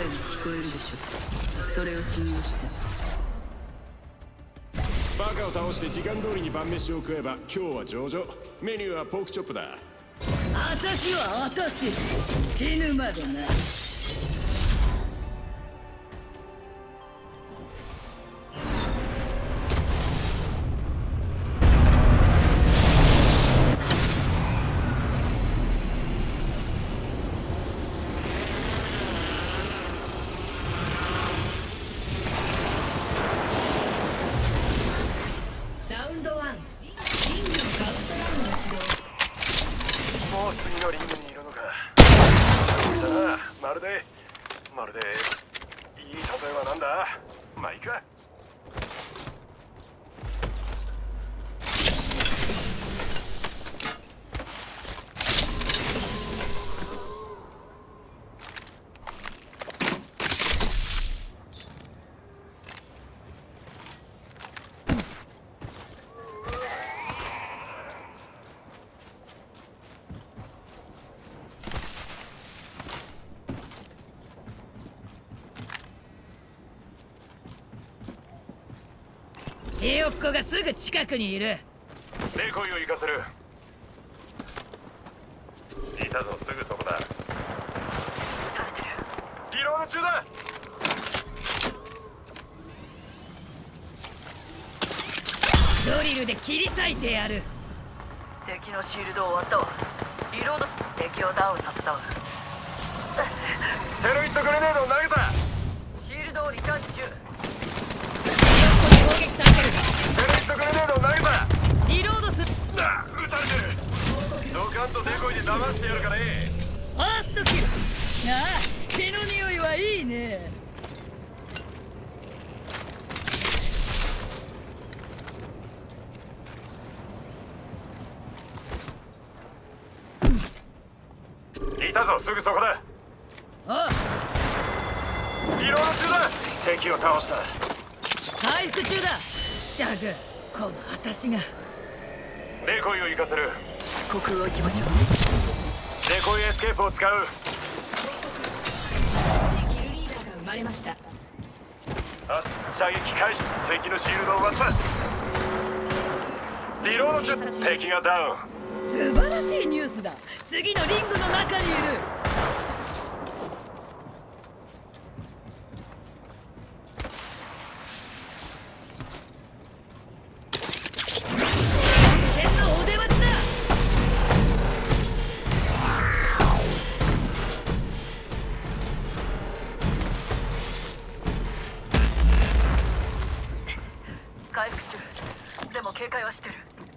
聞こえるでしょ。それを信用して。 バカを倒して時間通りに晩飯を食えば今日は上々。メニューはポークチョップだ。 私は私、死ぬまでな。 まるでいい例えはなんだ。まあいいか。 ひよっこがすぐ近くにいる。 デコイを行かせる。いたぞ、すぐそこだ。リロード中だ。 ドリルで切り裂いてやる。 敵のシールド終わったわ。リロード。敵をダウンさせたわ。 テロイットグレネードを投げた。 シールドをリチャージ中。 攻撃されてる。 テロイットグレネードを投げた。 リロードする。 撃たれてる。ドカンとデコイで騙してやるからね。 ファーストキル。ああ、血の匂いはいいね。 いたぞ、すぐそこだ。 ああ、 リロード中だ。敵を倒した。 回復中だ。だがこの私が。 デコイを行かせる。 虚空を行きましょう。 デコイエスケープを使う。 キルリーダーが生まれました。 あ、射撃開始。敵のシールドを割った。リロード中。敵がダウン。 素晴らしいニュースだ。次のリングの中にいる。 回復中。でも警戒はしてる。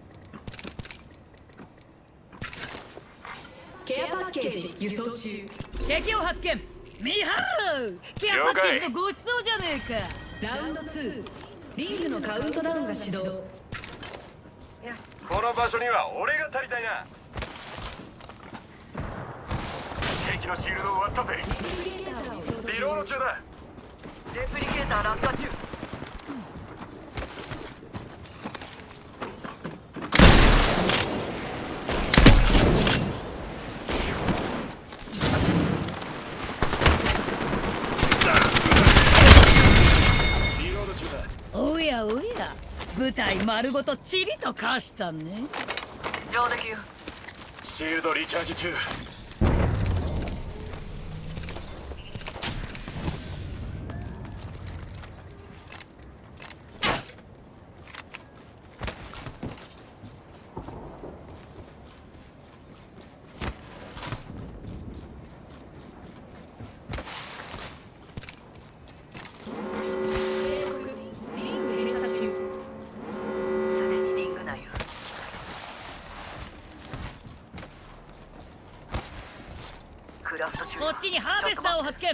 ケアパッケージ輸送中。 敵を発見。見張る。ケアパッケージのごちそうじゃねえか。 ラウンド2、リングのカウントダウンが始動。 この場所には俺が足りたいな。敵のシールドを割ったぜ。リロード中だ。 レプリケーター落下中。 おやおや、舞台丸ごとチリと化したね。 上出来よ。 シールドリチャージ中。 こっちにハーベスターを発見。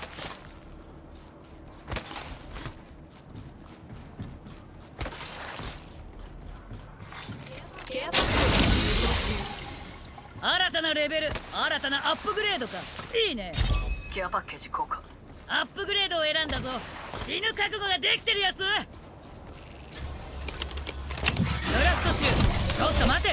新たなレベル、新たなアップグレードか。いいね。 ケアパッケージ効果。 アップグレードを選んだぞ。死ぬ覚悟ができてるやつ。ブラスト中。ちょっと待て。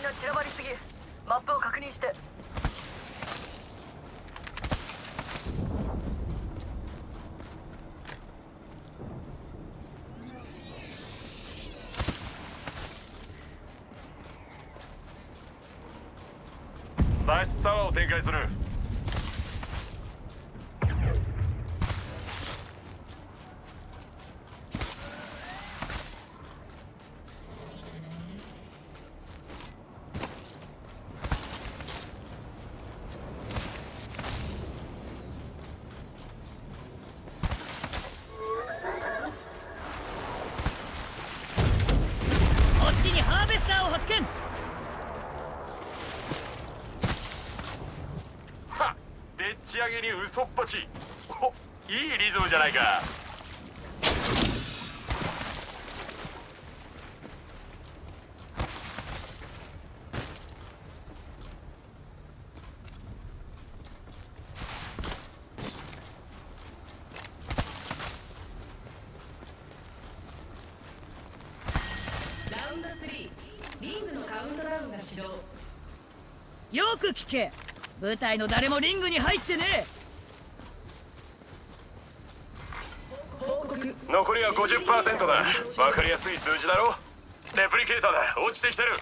が散らばりすぎ。マップを確認して。 バスタワーを展開する。 こっちにハーベスターを発見。 でっち上げに嘘っぱち。お、いいリズムじゃないか。 ラウンド3、リングのカウントダウンが始動。 よく聞け。部隊の誰もリングに入ってねえ。 報告。 残りは 50% だ。わかりやすい数字だろ。レプリケーターだ。落ちてきてる。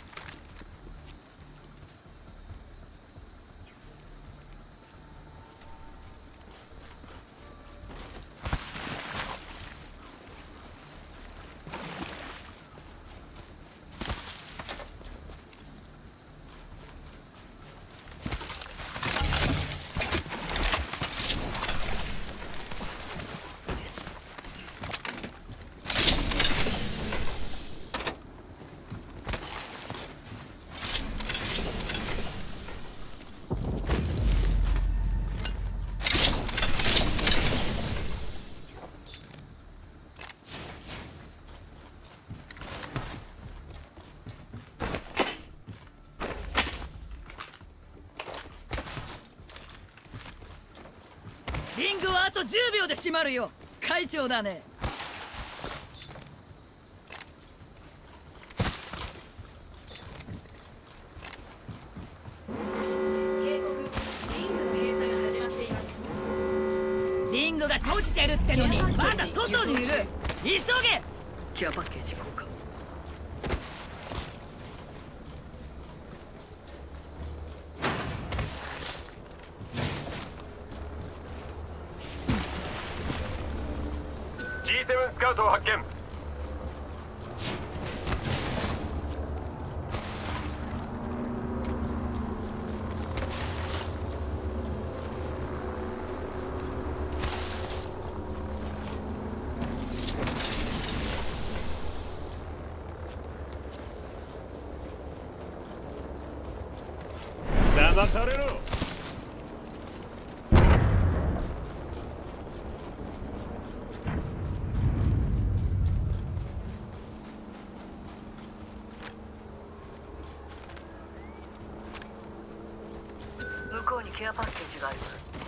リングはあと10秒で閉まるよ。会長だね。 警告。リングの閉鎖が始まっています。 リングが閉じてるってのにまだ外にいる。急げ。 ケアパッケージ交換。 G7 スカウトを発見。騙されろ。 向こうにケアパッケージがある。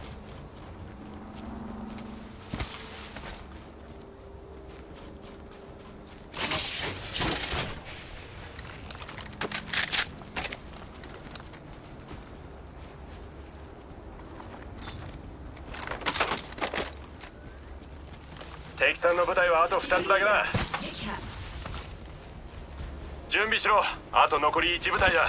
敵さんの部隊はあと2つだけだ。準備しろ。あと残り1部隊だ。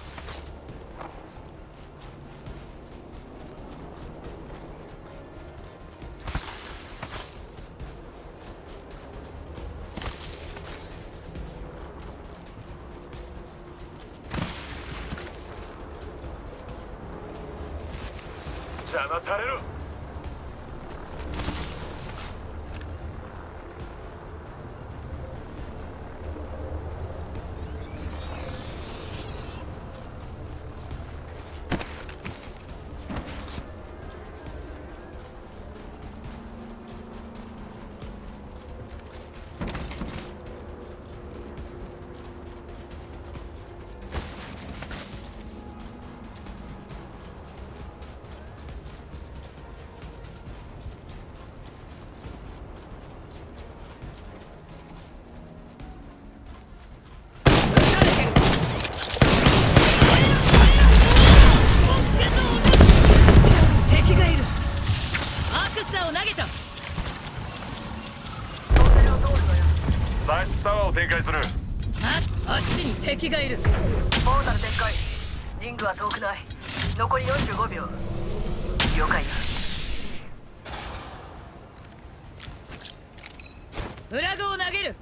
騙されろ。 ポータル展開。リングは遠くない。残り45秒。了解。 フラグを投げる。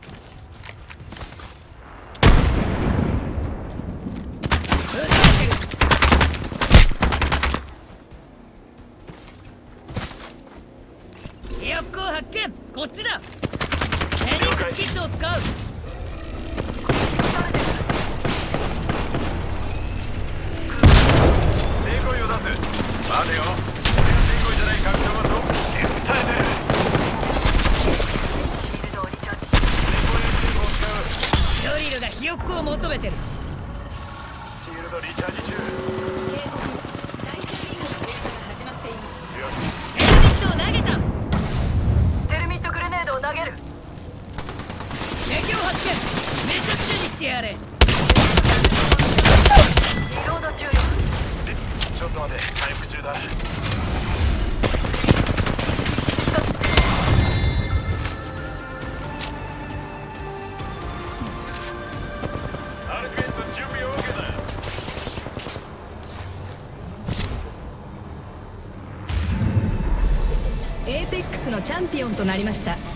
ひよっこを発見。こっちだ。ヘリックスキットを使う。 デコイを出す。待てよ。俺がデコイじゃない確証はと訴えてる。 シールドをリチャージし、 デコイチームを使う。 ドリルがひよっこを求めてる。 シールドリチャージ中。 警告、最終リングの閉鎖が始まっています。 よし。 ヘルミットを投げた。 テルミットグレネードを投げる。 敵を発見。めちゃくちゃにしてやれ。 リロード中よ。 ちょっと待て、回復中だ。アルケット準備 OK だ。 エーペックスのチャンピオンとなりました。